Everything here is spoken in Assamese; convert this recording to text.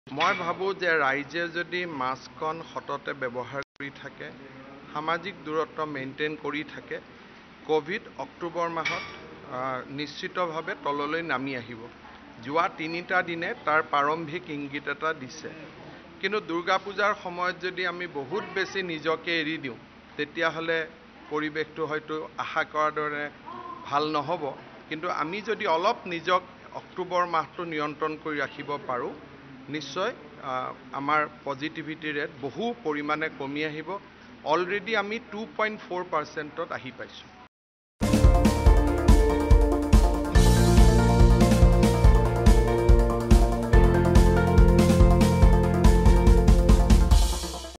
মই ভাবোঁ যে ৰাইজে যদি মাস্কখন সততে ব্যৱহাৰ কৰি থাকে, সামাজিক দূৰত্ব মেইনটেইন কৰি থাকে, কোভিড অক্টোবৰ মাহত নিশ্চিতভাৱে তললৈ নামি আহিব। যোৱা 3টা দিনে তাৰ প্ৰাৰম্ভিক ইংগিত এটা দিছে। কিন্তু দুৰ্গা পূজাৰ সময়ত যদি আমি বহুত বেছি নিজকে এৰি দিওঁ, তেতিয়াহ'লে পৰিৱেশটো হয়তো আশা কৰাৰ দৰে ভাল নহ'ব। কিন্তু আমি যদি অলপ নিজক অক্টোবৰ মাহটো নিয়ন্ত্ৰণ কৰি ৰাখিব পাৰোঁ, নিশ্চয় আমাৰ পজিটিভিটি ৰেট বহু পৰিমাণে কমি আহিব। অলৰেডি আমি 2.4%ত আহি পাইছোঁ।